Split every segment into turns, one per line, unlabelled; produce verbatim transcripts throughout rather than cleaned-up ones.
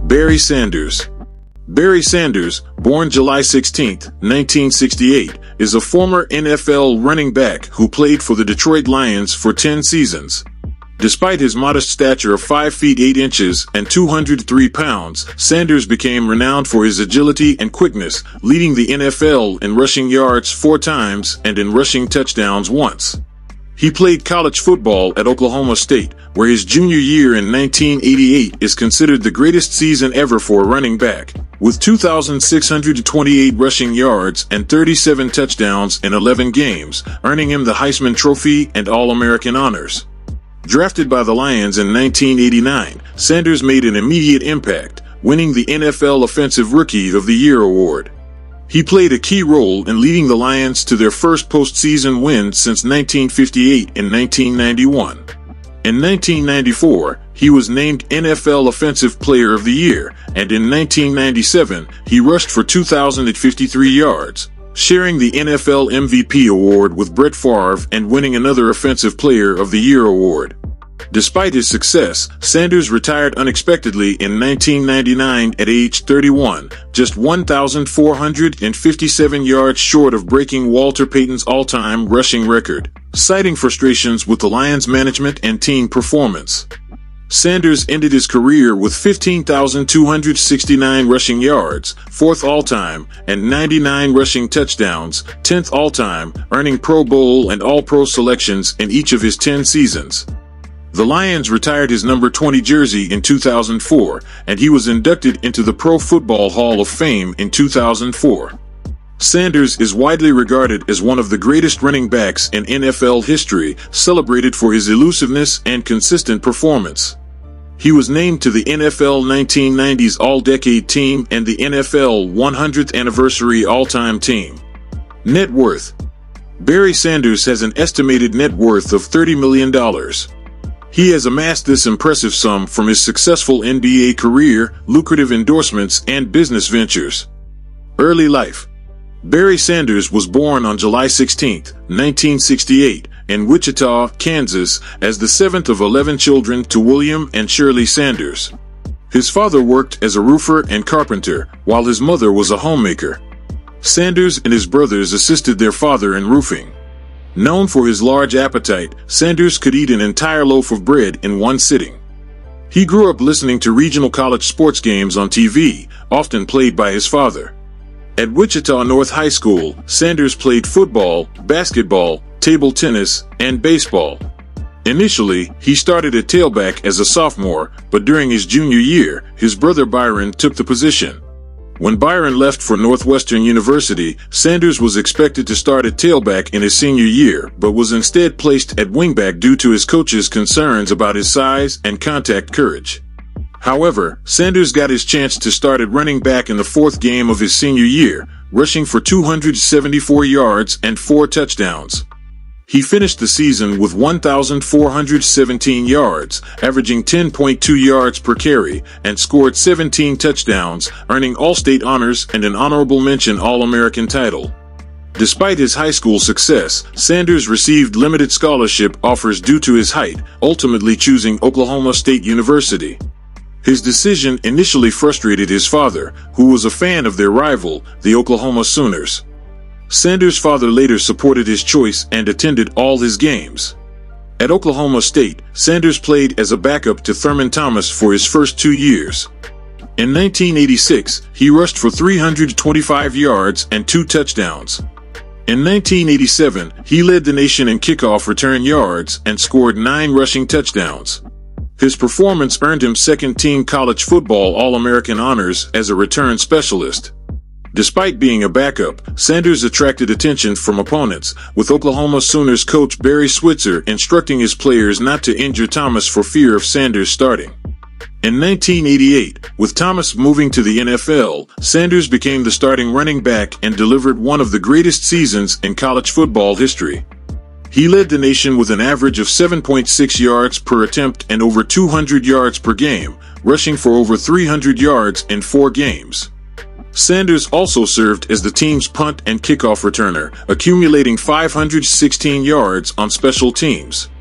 Barry Sanders. Barry Sanders, born July sixteenth, nineteen sixty-eight, is a former N F L running back who played for the Detroit Lions for ten seasons. Despite his modest stature of five feet eight inches and two hundred three pounds, Sanders became renowned for his agility and quickness, leading the N F L in rushing yards four times and in rushing touchdowns once. He played college football at Oklahoma State, where his junior year in nineteen eighty-eight is considered the greatest season ever for a running back, with two thousand six hundred twenty-eight rushing yards and thirty-seven touchdowns in eleven games, earning him the Heisman Trophy and All-American honors. Drafted by the Lions in nineteen eighty-nine, Sanders made an immediate impact, winning the N F L Offensive Rookie of the Year award. He played a key role in leading the Lions to their first postseason win since nineteen fifty-eight and nineteen ninety-one. In nineteen ninety-four, he was named N F L Offensive Player of the Year, and in nineteen ninety-seven, he rushed for two thousand fifty-three yards, sharing the N F L M V P award with Brett Favre and winning another Offensive Player of the Year award. Despite his success, Sanders retired unexpectedly in nineteen ninety-nine at age thirty-one, just one thousand four hundred fifty-seven yards short of breaking Walter Payton's all-time rushing record, citing frustrations with the Lions' management and team performance. Sanders ended his career with fifteen thousand two hundred sixty-nine rushing yards, fourth all-time, and ninety-nine rushing touchdowns, tenth all-time, earning Pro Bowl and All-Pro selections in each of his ten seasons. The Lions retired his number twenty jersey in two thousand four, and he was inducted into the Pro Football Hall of Fame in two thousand four. Sanders is widely regarded as one of the greatest running backs in N F L history, celebrated for his elusiveness and consistent performance. He was named to the N F L nineteen nineties All-Decade Team and the N F L one hundredth Anniversary All-Time Team. Net worth. Barry Sanders has an estimated net worth of thirty million dollars. He has amassed this impressive sum from his successful N B A career, lucrative endorsements, and business ventures. Early life. Barry Sanders was born on July sixteenth, nineteen sixty-eight, in Wichita, Kansas, as the seventh of eleven children to William and Shirley Sanders. His father worked as a roofer and carpenter, while his mother was a homemaker. Sanders and his brothers assisted their father in roofing. Known for his large appetite, Sanders could eat an entire loaf of bread in one sitting. He grew up listening to regional college sports games on T V, often played by his father. At Wichita North High School, Sanders played football, basketball, table tennis, and baseball. Initially, he started at tailback as a sophomore, but during his junior year, his brother Byron took the position. When Byron left for Northwestern University, Sanders was expected to start at tailback in his senior year, but was instead placed at wingback due to his coach's concerns about his size and contact courage. However, Sanders got his chance to start at running back in the fourth game of his senior year, rushing for two hundred seventy-four yards and four touchdowns. He finished the season with one thousand four hundred seventeen yards, averaging ten point two yards per carry, and scored seventeen touchdowns, earning All-State honors and an honorable mention All-American title. Despite his high school success, Sanders received limited scholarship offers due to his height, ultimately choosing Oklahoma State University. His decision initially frustrated his father, who was a fan of their rival, the Oklahoma Sooners. Sanders' father later supported his choice and attended all his games. At Oklahoma State, Sanders played as a backup to Thurman Thomas for his first two years. In nineteen eighty-six, he rushed for three hundred twenty-five yards and two touchdowns. In nineteen eighty-seven, he led the nation in kickoff return yards and scored nine rushing touchdowns. His performance earned him second-team college football All-American honors as a return specialist. Despite being a backup, Sanders attracted attention from opponents, with Oklahoma Sooners coach Barry Switzer instructing his players not to injure Thomas for fear of Sanders starting. In nineteen eighty-eight, with Thomas moving to the N F L, Sanders became the starting running back and delivered one of the greatest seasons in college football history. He led the nation with an average of seven point six yards per attempt and over two hundred yards per game, rushing for over three hundred yards in four games. Sanders also served as the team's punt and kickoff returner, accumulating five hundred sixteen yards on special teams.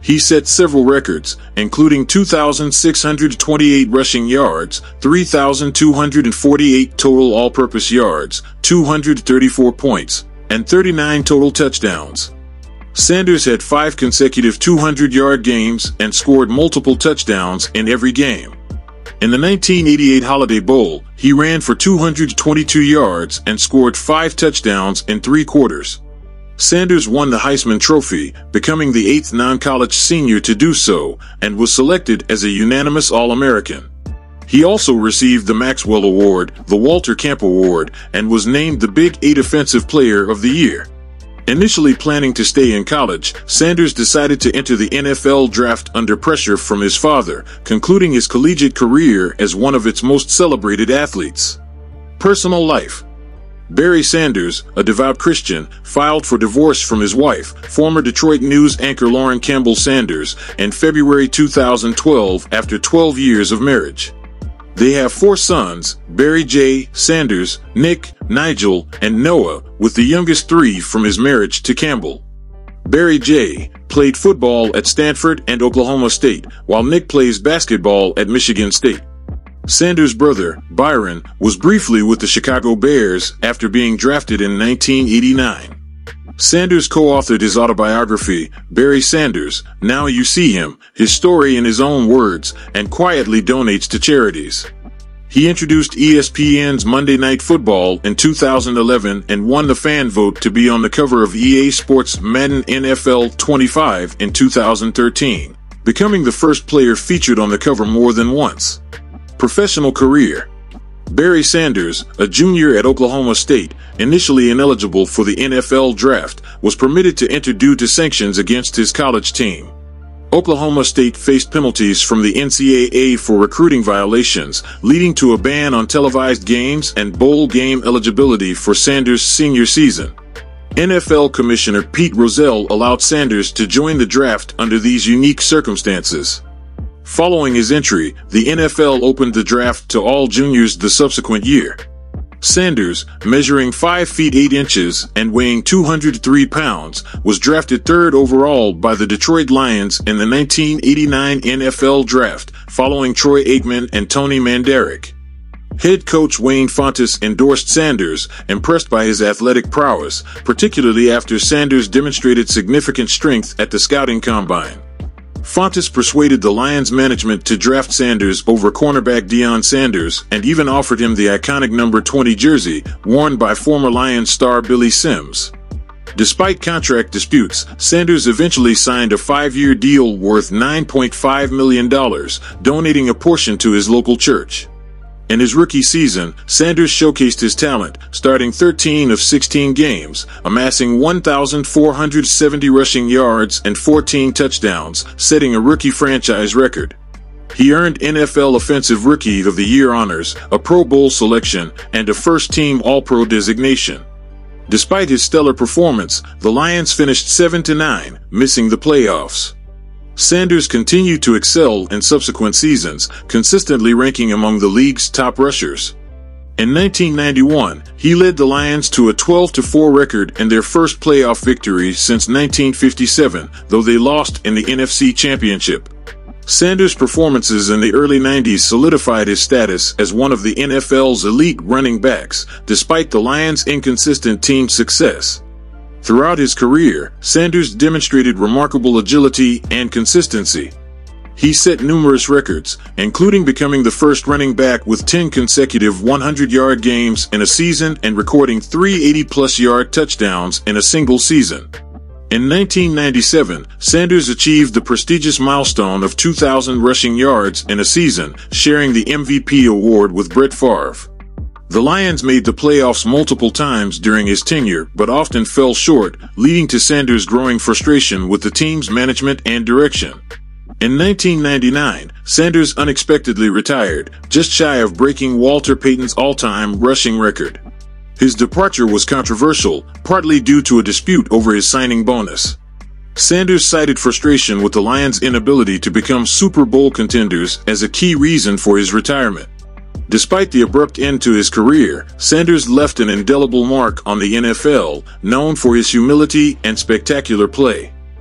He set several records, including two thousand six hundred twenty-eight rushing yards, three thousand two hundred forty-eight total all-purpose yards, two hundred thirty-four points, and thirty-nine total touchdowns. Sanders had five consecutive two hundred yard games and scored multiple touchdowns in every game. In the nineteen eighty-eight Holiday Bowl, he ran for two hundred twenty-two yards and scored five touchdowns in three quarters. Sanders won the Heisman Trophy, becoming the eighth non-college senior to do so, and was selected as a unanimous All-American. He also received the Maxwell Award, the Walter Camp Award, and was named the Big Eight Offensive Player of the Year. Initially planning to stay in college, Sanders decided to enter the N F L draft under pressure from his father, concluding his collegiate career as one of its most celebrated athletes. Personal life. Barry Sanders, a devout Christian, filed for divorce from his wife, former Detroit News anchor Lauren Campbell Sanders, in February two thousand twelve after twelve years of marriage. They have four sons, Barry J. Sanders, Nick, Nigel, and Noah, with the youngest three from his marriage to Campbell. Barry J. played football at Stanford and Oklahoma State, while Nick plays basketball at Michigan State. Sanders' brother, Byron, was briefly with the Chicago Bears after being drafted in nineteen eighty-nine. Sanders co-authored his autobiography, Barry Sanders, Now You See Him, his story in his own words, and quietly donates to charities. He introduced E S P N's Monday Night Football in two thousand eleven and won the fan vote to be on the cover of E A Sports' Madden N F L twenty-five in two thousand thirteen, becoming the first player featured on the cover more than once. Professional career. Barry Sanders, a junior at Oklahoma State, initially ineligible for the N F L draft, was permitted to enter due to sanctions against his college team. Oklahoma State faced penalties from the N C double A for recruiting violations, leading to a ban on televised games and bowl game eligibility for Sanders' senior season. N F L Commissioner Pete Rozelle allowed Sanders to join the draft under these unique circumstances. Following his entry, the N F L opened the draft to all juniors the subsequent year. Sanders, measuring five feet eight inches and weighing two hundred three pounds, was drafted third overall by the Detroit Lions in the nineteen eighty-nine N F L Draft, following Troy Aikman and Tony Mandaric. Head coach Wayne Fontes endorsed Sanders, impressed by his athletic prowess, particularly after Sanders demonstrated significant strength at the scouting combine. Fontes persuaded the Lions management to draft Sanders over cornerback Deion Sanders and even offered him the iconic number twenty jersey, worn by former Lions star Billy Sims. Despite contract disputes, Sanders eventually signed a five-year deal worth nine point five million dollars, donating a portion to his local church. In his rookie season, Sanders showcased his talent, starting thirteen of sixteen games, amassing one thousand four hundred seventy rushing yards and fourteen touchdowns, setting a rookie franchise record. He earned N F L Offensive Rookie of the Year honors, a Pro Bowl selection, and a first-team All-Pro designation. Despite his stellar performance, the Lions finished seven to nine, missing the playoffs. Sanders continued to excel in subsequent seasons, consistently ranking among the league's top rushers. In nineteen ninety-one, he led the Lions to a twelve to four record in their first playoff victory since nineteen fifty-seven, though they lost in the N F C Championship. Sanders' performances in the early nineties solidified his status as one of the N F L's elite running backs, despite the Lions' inconsistent team success. Throughout his career, Sanders demonstrated remarkable agility and consistency. He set numerous records, including becoming the first running back with ten consecutive hundred yard games in a season and recording three eighty plus yard touchdowns in a single season. In nineteen ninety-seven, Sanders achieved the prestigious milestone of two thousand rushing yards in a season, sharing the M V P award with Brett Favre. The Lions made the playoffs multiple times during his tenure, but often fell short, leading to Sanders' growing frustration with the team's management and direction. In nineteen ninety-nine, Sanders unexpectedly retired, just shy of breaking Walter Payton's all-time rushing record. His departure was controversial, partly due to a dispute over his signing bonus. Sanders cited frustration with the Lions' inability to become Super Bowl contenders as a key reason for his retirement. Despite the abrupt end to his career, Sanders left an indelible mark on the N F L, known for his humility and spectacular play.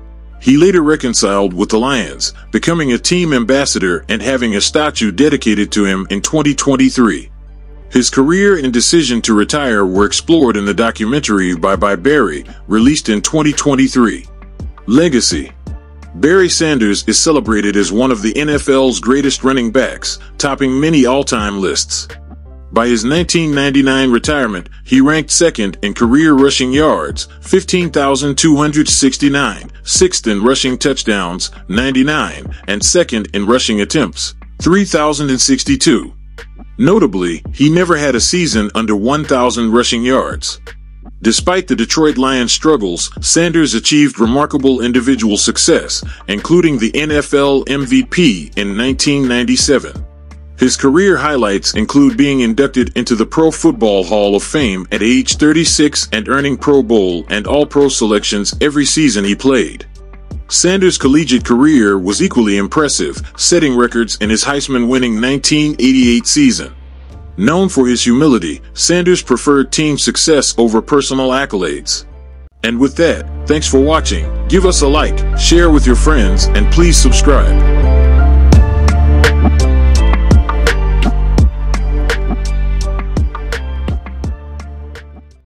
He later reconciled with the Lions, becoming a team ambassador and having a statue dedicated to him in twenty twenty-three. His career and decision to retire were explored in the documentary by by Barry, released in twenty twenty-three. Legacy. Barry Sanders is celebrated as one of the N F L's greatest running backs, topping many all-time lists. By his nineteen ninety-nine retirement, he ranked second in career rushing yards, fifteen thousand two hundred sixty-nine, sixth in rushing touchdowns, ninety-nine, and second in rushing attempts, three thousand sixty-two. Notably, he never had a season under one thousand rushing yards. Despite the Detroit Lions' struggles, Sanders achieved remarkable individual success, including the N F L M V P in nineteen ninety-seven. His career highlights include being inducted into the Pro Football Hall of Fame at age thirty-six and earning Pro Bowl and All-Pro selections every season he played. Sanders' collegiate career was equally impressive, setting records in his Heisman-winning nineteen eighty-eight season. Known for his humility, Sanders preferred team success over personal accolades. And with that, thanks for watching. Give us a like, share with your friends, and please subscribe.